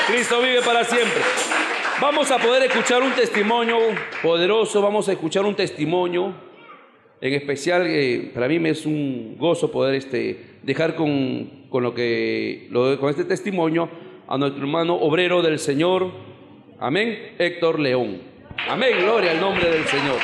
Cristo vive para siempre. Vamos a poder escuchar un testimonio poderoso, vamos a escuchar un testimonio en especial. Para mí me es un gozo poder dejar con este testimonio a nuestro hermano obrero del Señor, amén, Héctor León. Amén, gloria al nombre del Señor.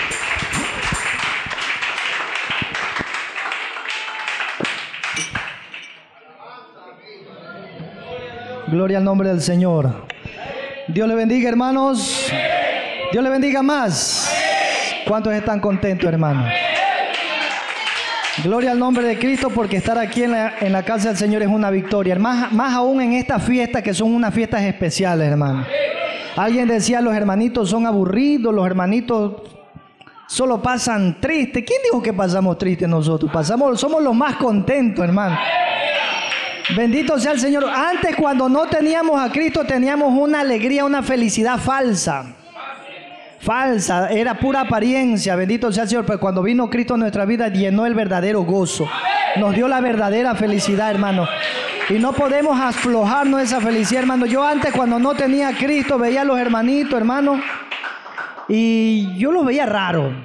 Gloria al nombre del Señor. Dios le bendiga, hermanos. Dios le bendiga más. ¿Cuántos están contentos, hermanos? Gloria al nombre de Cristo, porque estar aquí en la casa del Señor es una victoria. Más aún en estas fiestas, que son unas fiestas especiales, hermanos. Alguien decía, los hermanitos son aburridos, los hermanitos solo pasan tristes. ¿Quién dijo que pasamos tristes nosotros? Somos los más contentos, hermanos. Bendito sea el Señor. Antes, cuando no teníamos a Cristo, teníamos una alegría, una felicidad falsa. Era pura apariencia. Bendito sea el Señor. Pero cuando vino Cristo en nuestra vida, llenó el verdadero gozo. Nos dio la verdadera felicidad, hermano. Y no podemos aflojarnos esa felicidad, hermano. Yo antes, cuando no tenía a Cristo, veía a los hermanitos, hermano, y yo los veía raros.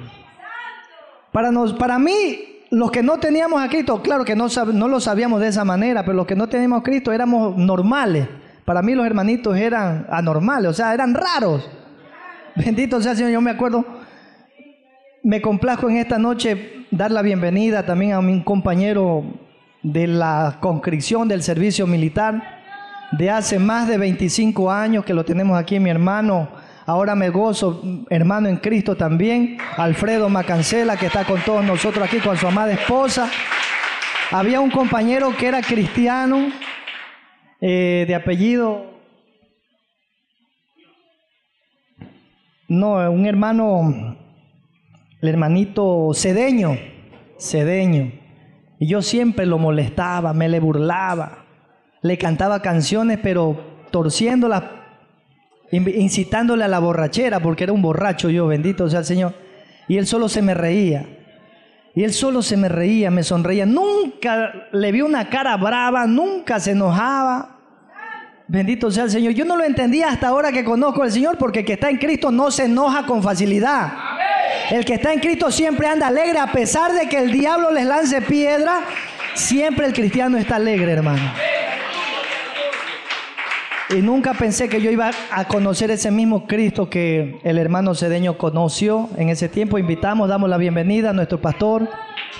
Para mí, los que no teníamos a Cristo, claro que no lo sabíamos de esa manera, pero los que no teníamos a Cristo éramos normales. Para mí los hermanitos eran anormales, o sea, eran raros. Bendito sea el Señor. Yo me acuerdo, me complazco en esta noche dar la bienvenida también a mi compañero de la conscripción del servicio militar de hace más de 25 años que lo tenemos aquí, mi hermano. Ahora me gozo, hermano en Cristo también, Alfredo Macancela, que está con todos nosotros aquí con su amada esposa. Había un compañero que era cristiano, de apellido, no, un hermano, el hermanito Cedeño. Y yo siempre lo molestaba, me le burlaba, le cantaba canciones, pero torciéndolas, incitándole a la borrachera, porque era un borracho yo, bendito sea el Señor. Y él solo se me reía. Me sonreía. Nunca le vi una cara brava, nunca se enojaba. Bendito sea el Señor. Yo no lo entendía hasta ahora que conozco al Señor, porque el que está en Cristo no se enoja con facilidad. El que está en Cristo siempre anda alegre, a pesar de que el diablo les lance piedra, siempre el cristiano está alegre, hermano. Y nunca pensé que yo iba a conocer ese mismo Cristo que el hermano Cedeño conoció en ese tiempo. Damos la bienvenida a nuestro pastor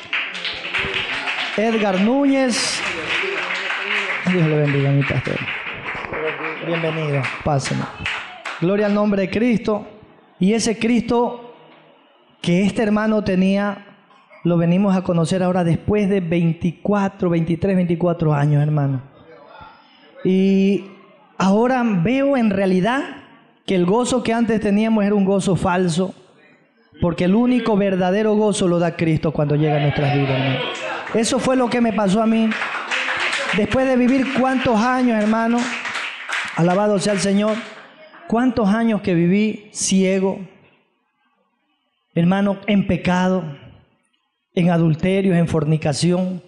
Edgar Núñez. Dios le bendiga, mi pastor. Bienvenido, pásenme. Gloria al nombre de Cristo. Y ese Cristo que este hermano tenía, lo venimos a conocer ahora después de 24 años, hermano. Y ahora veo en realidad que el gozo que antes teníamos era un gozo falso, porque el único verdadero gozo lo da Cristo cuando llega a nuestras vidas, hermano. Eso fue lo que me pasó a mí. Después de vivir cuántos años, hermano, alabado sea el Señor, cuántos años que viví ciego, hermano, en pecado, en adulterios, en fornicación.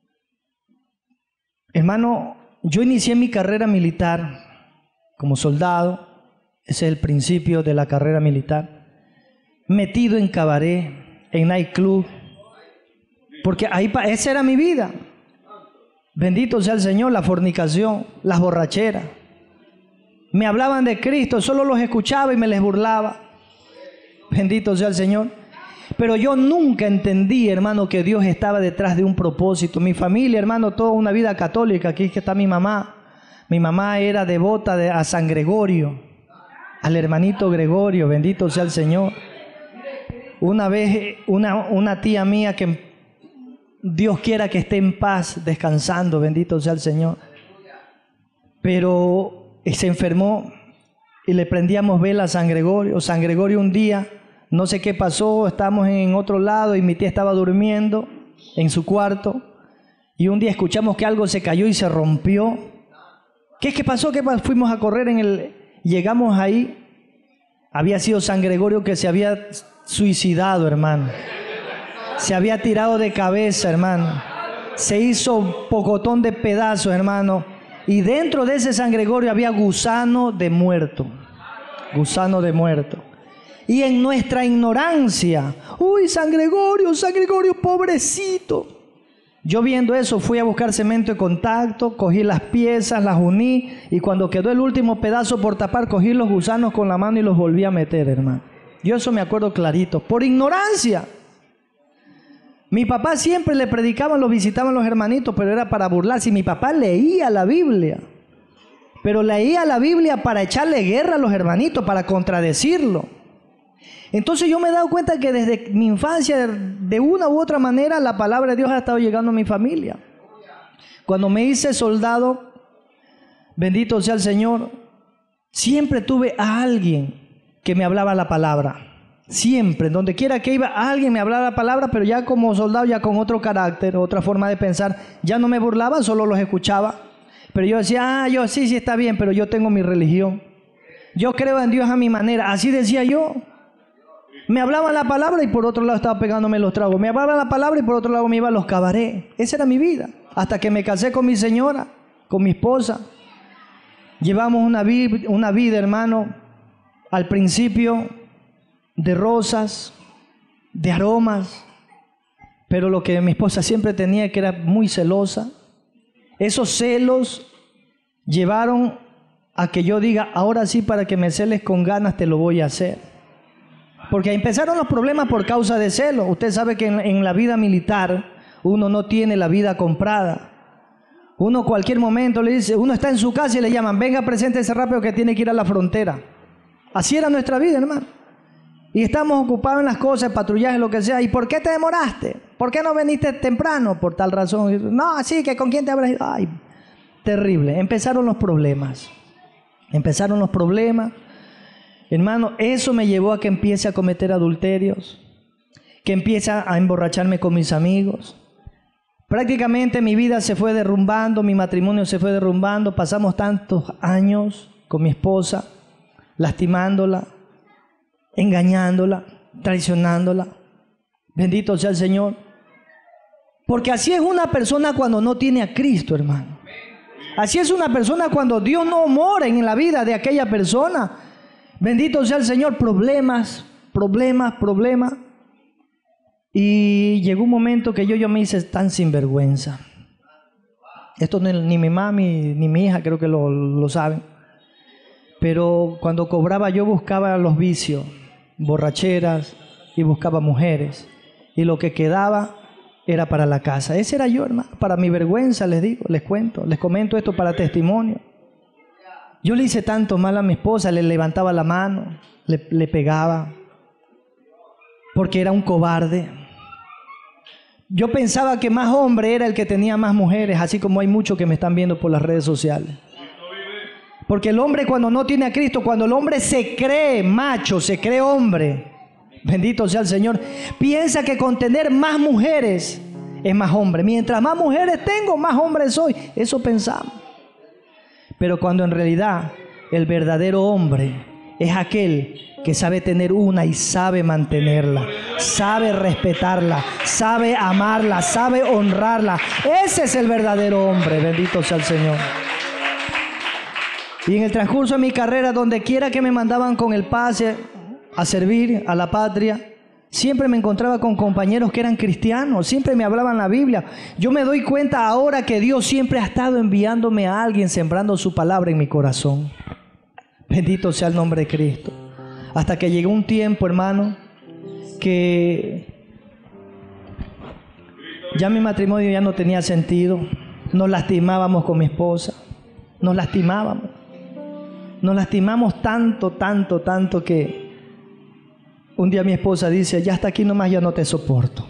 Hermano, yo inicié mi carrera militar como soldado, ese es el principio de la carrera militar, metido en cabaret, en nightclub, porque ahí esa era mi vida. Bendito sea el Señor, la fornicación, las borracheras. Me hablaban de Cristo, solo los escuchaba y me les burlaba. Bendito sea el Señor. Pero yo nunca entendí, hermano, que Dios estaba detrás de un propósito. Mi familia, hermano, toda una vida católica. Aquí es que está mi mamá. Mi mamá era devota a San Gregorio, al hermanito Gregorio, bendito sea el Señor. Una vez, una tía mía que Dios quiera que esté en paz, descansando, bendito sea el Señor. Pero se enfermó y le prendíamos vela a San Gregorio. San Gregorio un día, no sé qué pasó, estábamos en otro lado y mi tía estaba durmiendo en su cuarto. Y un día escuchamos que algo se cayó y se rompió. ¿Qué pasó? Fuimos a correr llegamos ahí. Había sido San Gregorio que se había suicidado, hermano. Se había tirado de cabeza, hermano. Se hizo pocotón de pedazos, hermano. Y dentro de ese San Gregorio había gusano de muerto. Gusano de muerto. Y en nuestra ignorancia, uy, San Gregorio, pobrecito. Yo viendo eso fui a buscar cemento de contacto, cogí las piezas, las uní y cuando quedó el último pedazo por tapar, cogí los gusanos con la mano y los volví a meter, hermano. Yo eso me acuerdo clarito, por ignorancia. Mi papá siempre le predicaban, lo visitaban los hermanitos, pero era para burlarse. Y mi papá leía la Biblia, pero leía la Biblia para echarle guerra a los hermanitos, para contradecirlo. Entonces yo me he dado cuenta que desde mi infancia, de una u otra manera, la palabra de Dios ha estado llegando a mi familia. Cuando me hice soldado, bendito sea el Señor, siempre tuve a alguien que me hablaba la palabra. Siempre, donde quiera que iba, alguien me hablaba la palabra, pero ya como soldado, ya con otro carácter, otra forma de pensar. Ya no me burlaba, solo los escuchaba. Pero yo decía, yo sí está bien, pero yo tengo mi religión. Yo creo en Dios a mi manera. Así decía yo. Me hablaban la palabra y por otro lado estaba pegándome los tragos. Me hablaban la palabra y por otro lado me iba a los cabarets. Esa era mi vida. Hasta que me casé con mi señora, con mi esposa. Llevamos una vida, hermano, al principio de rosas, de aromas. Pero lo que mi esposa siempre tenía, que era muy celosa. Esos celos llevaron a que yo diga, ahora sí, para que me celes con ganas te lo voy a hacer. Porque empezaron los problemas por causa de celos. Usted sabe que en la vida militar uno no tiene la vida comprada. Uno cualquier momento le dice, uno está en su casa y le llaman, venga, preséntese rápido que tiene que ir a la frontera. Así era nuestra vida, hermano. Y estamos ocupados en las cosas, patrullaje, lo que sea. ¿Y por qué te demoraste? ¿Por qué no viniste temprano? Por tal razón. No, así que ¿con quién te habrás ido? Ay, terrible. Empezaron los problemas. Hermano, eso me llevó a que empiece a cometer adulterios, que empiece a emborracharme con mis amigos. Prácticamente mi vida se fue derrumbando, mi matrimonio se fue derrumbando. Pasamos tantos años con mi esposa, lastimándola, engañándola, traicionándola. Bendito sea el Señor. Porque así es una persona cuando no tiene a Cristo, hermano. Así es una persona cuando Dios no mora en la vida de aquella persona. Bendito sea el Señor. Problemas. Y llegó un momento que yo me hice tan sinvergüenza. Esto ni mi mami ni mi hija creo que lo saben. Pero cuando cobraba yo buscaba los vicios, borracheras, y buscaba mujeres. Y lo que quedaba era para la casa. Ese era yo, hermano. Para mi vergüenza les comento esto para testimonio. Yo le hice tanto mal a mi esposa, le levantaba la mano, le pegaba, porque era un cobarde. Yo pensaba que más hombre era el que tenía más mujeres, así como hay muchos que me están viendo por las redes sociales. Porque el hombre cuando no tiene a Cristo, cuando el hombre se cree macho, se cree hombre, bendito sea el Señor, piensa que con tener más mujeres es más hombre. Mientras más mujeres tengo, más hombre soy. Eso pensamos. Pero cuando en realidad el verdadero hombre es aquel que sabe tener una y sabe mantenerla, sabe respetarla, sabe amarla, sabe honrarla. Ese es el verdadero hombre, bendito sea el Señor. Y en el transcurso de mi carrera, donde quiera que me mandaban con el pase a servir a la patria, siempre me encontraba con compañeros que eran cristianos, siempre me hablaban la Biblia. Yo me doy cuenta ahora que Dios siempre ha estado enviándome a alguien, sembrando su palabra en mi corazón. Bendito sea el nombre de Cristo. Hasta que llegó un tiempo, hermano, que ya mi matrimonio ya no tenía sentido. Nos lastimábamos con mi esposa. Nos lastimamos tanto que un día mi esposa dice, ya hasta aquí nomás, ya no te soporto.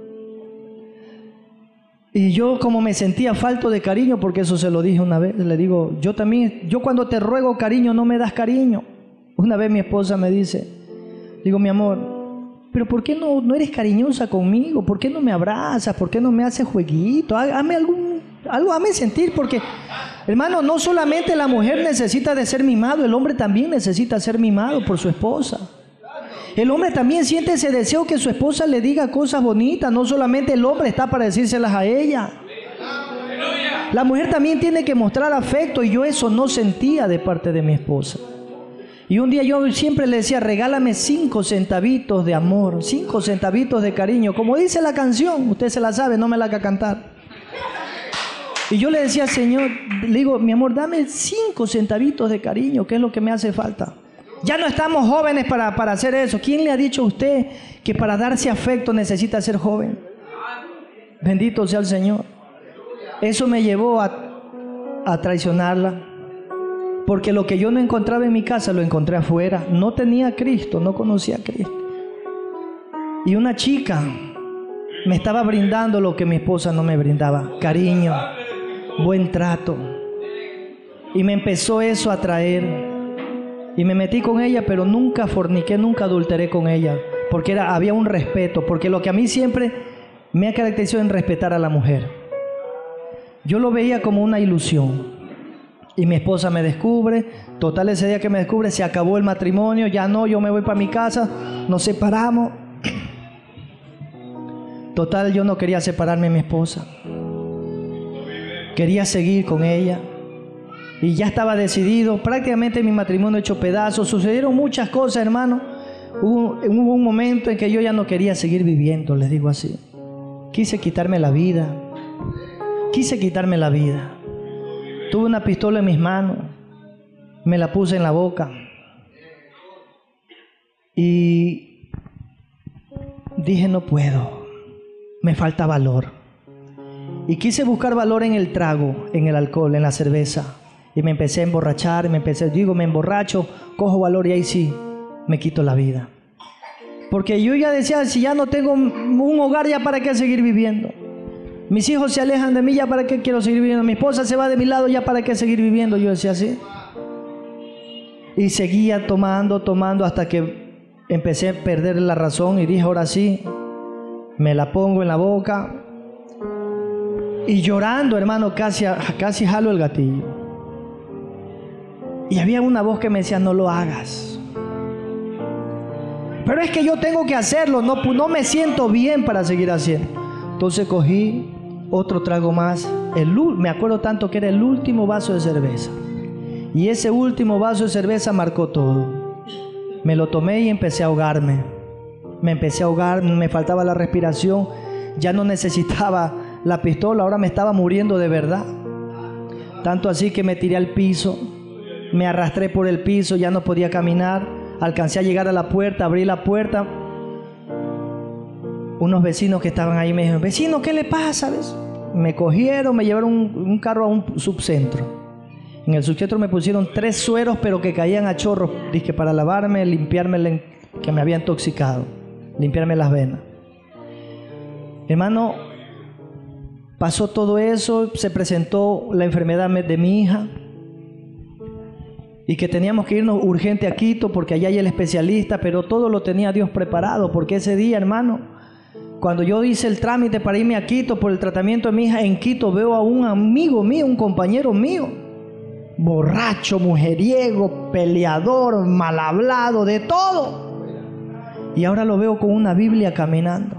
Y yo como me sentía falto de cariño, porque eso se lo dije una vez, le digo, yo cuando te ruego cariño no me das cariño. Una vez mi esposa me dice, digo, mi amor, pero ¿por qué no eres cariñosa conmigo? ¿Por qué no me abrazas? ¿Por qué no me haces jueguito? Hazme algo, hazme sentir, porque, hermano, no solamente la mujer necesita de ser mimado, el hombre también necesita ser mimado por su esposa. El hombre también siente ese deseo que su esposa le diga cosas bonitas. No solamente el hombre está para decírselas a ella. La mujer también tiene que mostrar afecto y yo eso no sentía de parte de mi esposa. Y un día yo siempre le decía, regálame 5 centavitos de amor, 5 centavitos de cariño. Como dice la canción, usted se la sabe, no me la haga cantar. Y yo le decía, Señor, le digo, mi amor, dame 5 centavitos de cariño, que es lo que me hace falta. Ya no estamos jóvenes para hacer eso. ¿Quién le ha dicho a usted que para darse afecto necesita ser joven? Bendito sea el Señor. Eso me llevó a traicionarla. Porque lo que yo no encontraba en mi casa lo encontré afuera. No tenía a Cristo, no conocía a Cristo. Y una chica me estaba brindando lo que mi esposa no me brindaba. Cariño, buen trato. Y me empezó eso a atraer. Y me metí con ella, pero nunca forniqué, nunca adulteré con ella. Porque había un respeto. Porque lo que a mí siempre me ha caracterizado en respetar a la mujer. Yo lo veía como una ilusión. Y mi esposa me descubre. Total, ese día que me descubre se acabó el matrimonio. Ya no, yo me voy para mi casa. Nos separamos. Total, yo no quería separarme de mi esposa. Quería seguir con ella. Y ya estaba decidido. Prácticamente mi matrimonio hecho pedazos. Sucedieron muchas cosas, hermano. Hubo un momento en que yo ya no quería seguir viviendo, les digo así. Quise quitarme la vida. Tuve una pistola en mis manos, me la puse en la boca y dije, no puedo, me falta valor. Y quise buscar valor en el trago, en el alcohol, en la cerveza. Y me empecé a emborrachar, me emborracho, cojo valor y ahí sí, me quito la vida. Porque yo ya decía, si ya no tengo un hogar, ¿ya para qué seguir viviendo? Mis hijos se alejan de mí, ¿ya para qué quiero seguir viviendo? Mi esposa se va de mi lado, ¿ya para qué seguir viviendo? Yo decía así. Y seguía tomando hasta que empecé a perder la razón y dije, ahora sí, me la pongo en la boca. Y llorando, hermano, casi jalo el gatillo. Y había una voz que me decía, no lo hagas. Pero es que yo tengo que hacerlo, no me siento bien para seguir haciendo. Entonces cogí otro trago más. Me acuerdo tanto que era el último vaso de cerveza. Y ese último vaso de cerveza marcó todo. Me lo tomé y empecé a ahogarme. Me empecé a ahogar, me faltaba la respiración. Ya no necesitaba la pistola, ahora me estaba muriendo de verdad. Tanto así que me tiré al piso. Me arrastré por el piso, ya no podía caminar. Alcancé a llegar a la puerta, abrí la puerta. Unos vecinos que estaban ahí me dijeron, vecino, ¿qué le pasa? ¿Ves? Me cogieron, me llevaron un carro a un subcentro. En el subcentro me pusieron 3 sueros, pero que caían a chorros, dizque para lavarme, limpiarme, que me había intoxicado, limpiarme las venas. Hermano, pasó todo eso, se presentó la enfermedad de mi hija y que teníamos que irnos urgente a Quito porque allá hay el especialista, pero todo lo tenía Dios preparado, porque ese día, hermano, cuando yo hice el trámite para irme a Quito por el tratamiento de mi hija, en Quito veo a un amigo mío, un compañero mío, borracho, mujeriego, peleador, mal hablado, de todo. Y ahora lo veo con una Biblia caminando.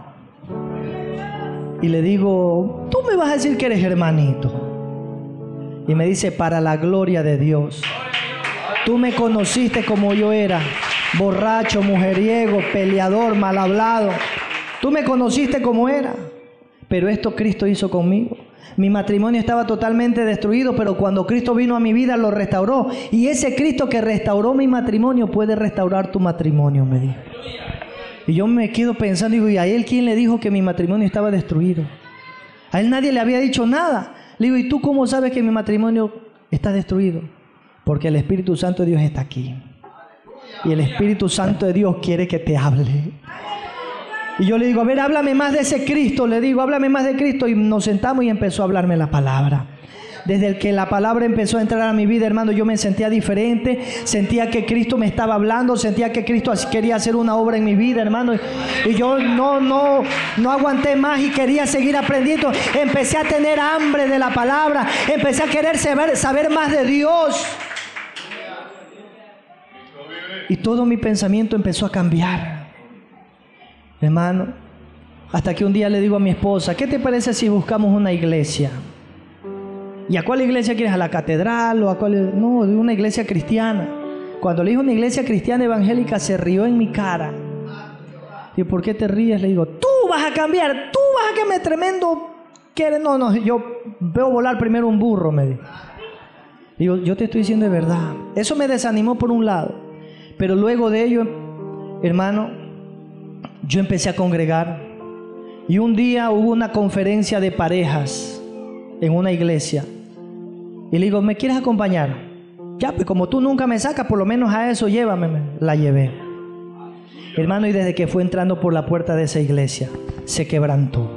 Y le digo, tú me vas a decir que eres hermanito. Y me dice, para la gloria de Dios. Tú me conociste como yo era, borracho, mujeriego, peleador, mal hablado. Tú me conociste como era, pero esto Cristo hizo conmigo. Mi matrimonio estaba totalmente destruido, pero cuando Cristo vino a mi vida lo restauró. Y ese Cristo que restauró mi matrimonio puede restaurar tu matrimonio, me dijo. Y yo me quedo pensando, digo, ¿y a él quién le dijo que mi matrimonio estaba destruido? A él nadie le había dicho nada. Le digo, ¿y tú cómo sabes que mi matrimonio está destruido? Porque el Espíritu Santo de Dios está aquí. Y el Espíritu Santo de Dios quiere que te hable. Y yo le digo, a ver, háblame más de ese Cristo. Le digo, háblame más de Cristo. Y nos sentamos y empezó a hablarme la palabra. Desde que la palabra empezó a entrar a mi vida, hermano, yo me sentía diferente. Sentía que Cristo me estaba hablando. Sentía que Cristo quería hacer una obra en mi vida, hermano. Y yo no aguanté más y quería seguir aprendiendo. Empecé a tener hambre de la palabra. Empecé a querer saber más de Dios. Y todo mi pensamiento empezó a cambiar, hermano, hasta que un día le digo a mi esposa, ¿qué te parece si buscamos una iglesia? ¿Y a cuál iglesia quieres? ¿A la catedral o a cuál? No, de una iglesia cristiana. Cuando le dije una iglesia cristiana evangélica, se rió en mi cara. ¿Y por qué te ríes? Le digo, tú vas a cambiar, tú vas a que me tremendo... No, yo veo volar primero un burro, me dijo. Digo, yo te estoy diciendo de verdad. Eso me desanimó por un lado. Pero luego de ello, hermano, yo empecé a congregar. Y un día hubo una conferencia de parejas en una iglesia. Y le digo, ¿me quieres acompañar? Ya, pues como tú nunca me sacas, por lo menos a eso llévame. La llevé. Hermano, y desde que fue entrando por la puerta de esa iglesia, se quebrantó.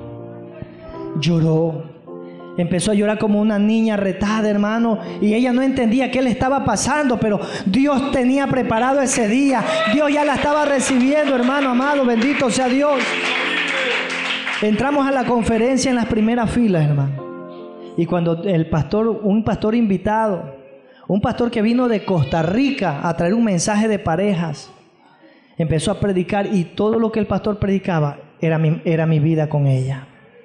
Lloró. Empezó a llorar como una niña retada, hermano. Y ella no entendía qué le estaba pasando, pero Dios tenía preparado ese día. Dios ya la estaba recibiendo, hermano amado. Bendito sea Dios. Entramos a la conferencia en las primeras filas, hermano. Y cuando un pastor invitado, un pastor que vino de Costa Rica a traer un mensaje de parejas, empezó a predicar, y todo lo que el pastor predicaba era mi vida con ella.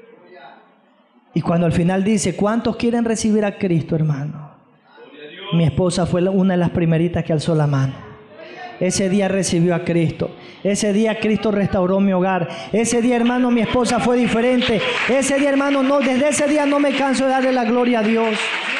Y cuando al final dice, ¿cuántos quieren recibir a Cristo, hermano? Mi esposa fue una de las primeritas que alzó la mano. Ese día recibió a Cristo. Ese día Cristo restauró mi hogar. Ese día, hermano, mi esposa fue diferente. Ese día, hermano, desde ese día no me canso de darle la gloria a Dios.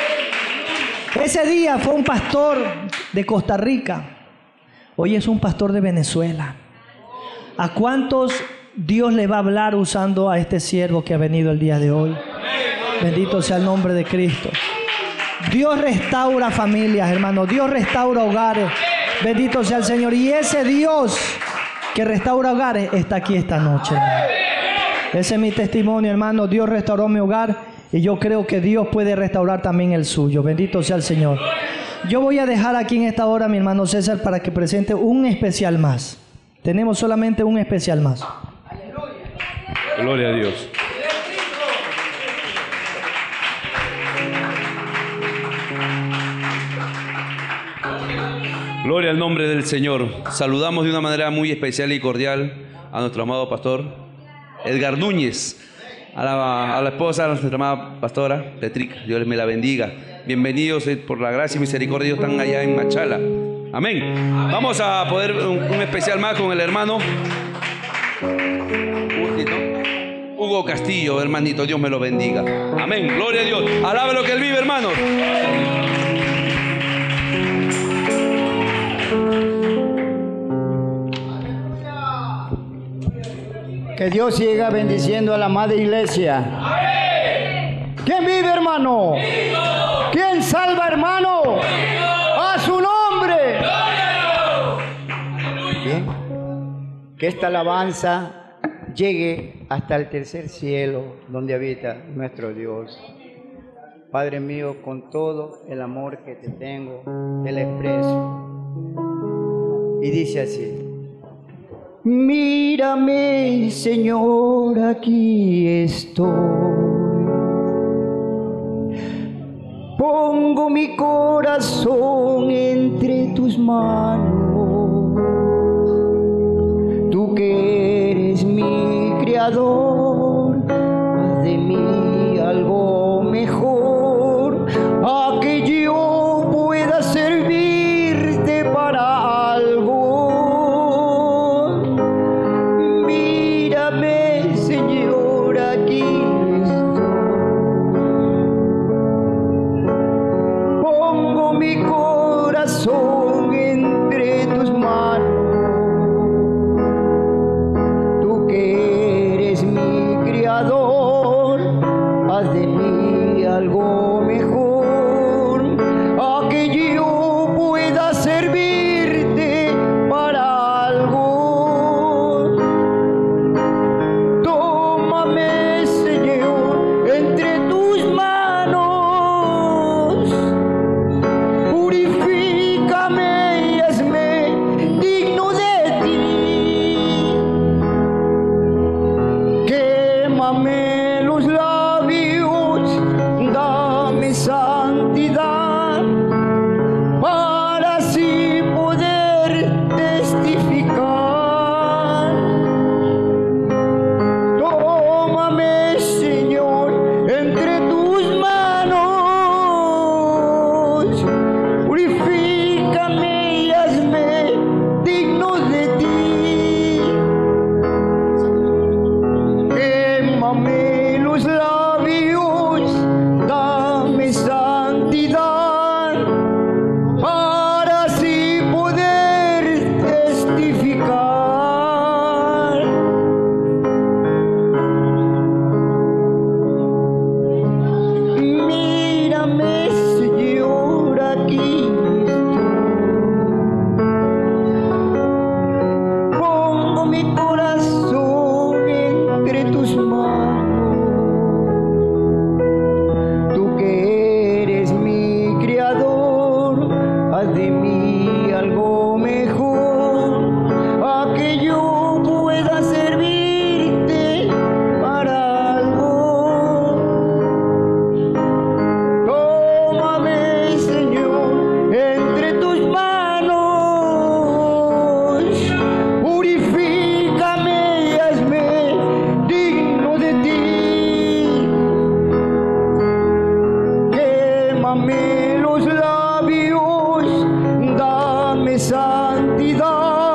Ese día fue un pastor de Costa Rica. Hoy es un pastor de Venezuela. ¿A cuántos Dios le va a hablar usando a este siervo que ha venido el día de hoy? Bendito sea el nombre de Cristo. Dios restaura familias, hermano. Dios restaura hogares. Bendito sea el Señor. Y ese Dios que restaura hogares está aquí esta noche, hermano. Ese es mi testimonio, hermano. Dios restauró mi hogar y yo creo que Dios puede restaurar también el suyo. Bendito sea el Señor. Yo voy a dejar aquí en esta hora a mi hermano César para que presente un especial más. Tenemos solamente un especial más. Gloria a Dios. Gloria al nombre del Señor. Saludamos de una manera muy especial y cordial a nuestro amado pastor Edgar Núñez, a la esposa de nuestra amada pastora Petrica. Dios me la bendiga. Bienvenidos por la gracia y misericordia. Ellos están allá en Machala. Amén. Vamos a poder un especial más con el hermano Hugo Castillo, hermanito. Dios me lo bendiga. Amén. Gloria a Dios. Alabe lo que Él vive, hermanos. Que Dios siga bendiciendo a la amada iglesia. ¿Quién vive, hermano? ¿Quién salva, hermano? ¡A su nombre! Bien. Que esta alabanza llegue hasta el tercer cielo donde habita nuestro Dios. Padre mío, con todo el amor que te tengo, te lo expreso. Y dice así: mírame, Señor, aquí estoy. Pongo mi corazón entre tus manos. Tú que eres mi creador, haz de mí algo mejor, a que yo pueda servirte para algo. Señor, aquí estoy. Pongo mi corazón entre tus manos. Tú que eres mi creador, haz de mí algo vida.